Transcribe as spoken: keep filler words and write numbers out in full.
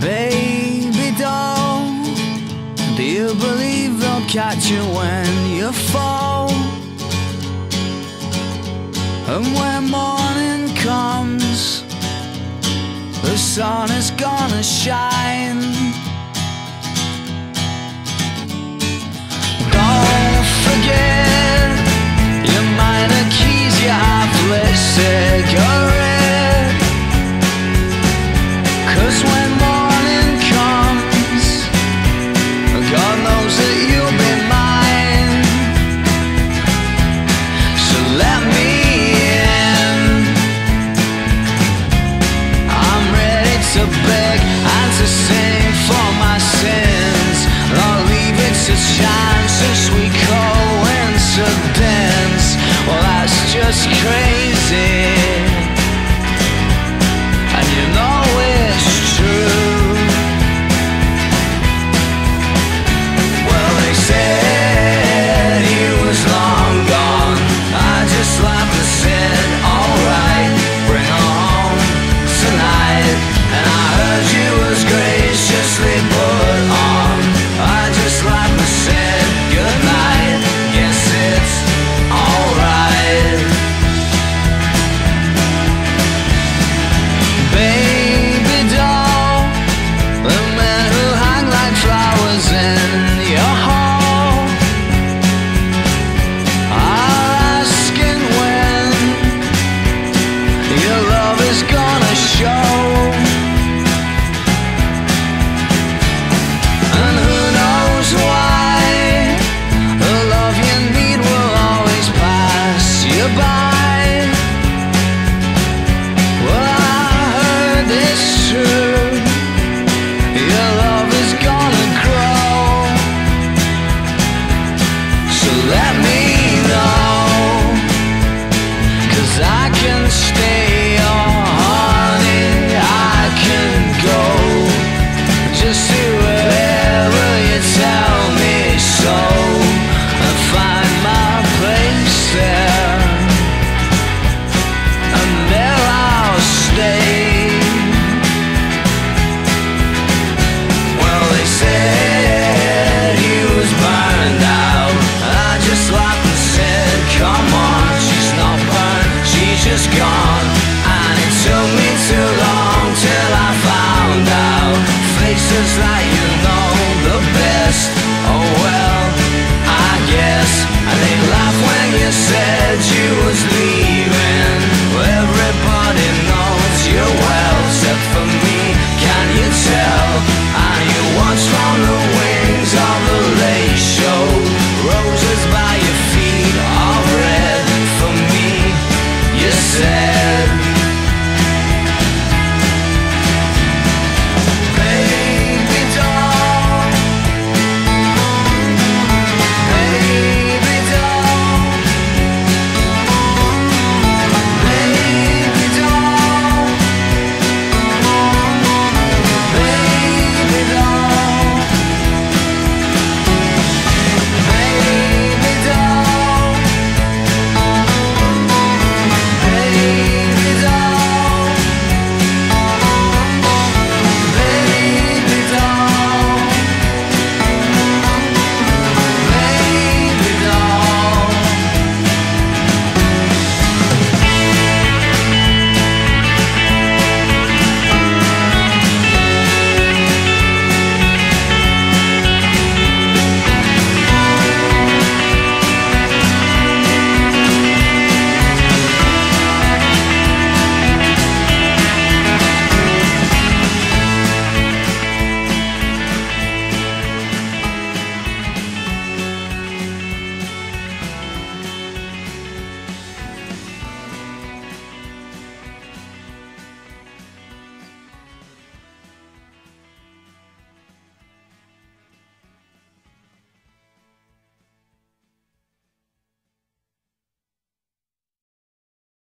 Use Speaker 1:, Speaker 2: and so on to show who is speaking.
Speaker 1: Baby doll, do you believe they'll catch you when you fall? And when morning comes, the sun is gonna shine. Don't forget your minor keys, your half-lit cigarette. 'Cause when morning comes, God knows that you'll be mine. So let me in, I'm ready to beg and to sing for my sins. I'll leave it to chance, a sweet coincidence. Well, that's just crazy.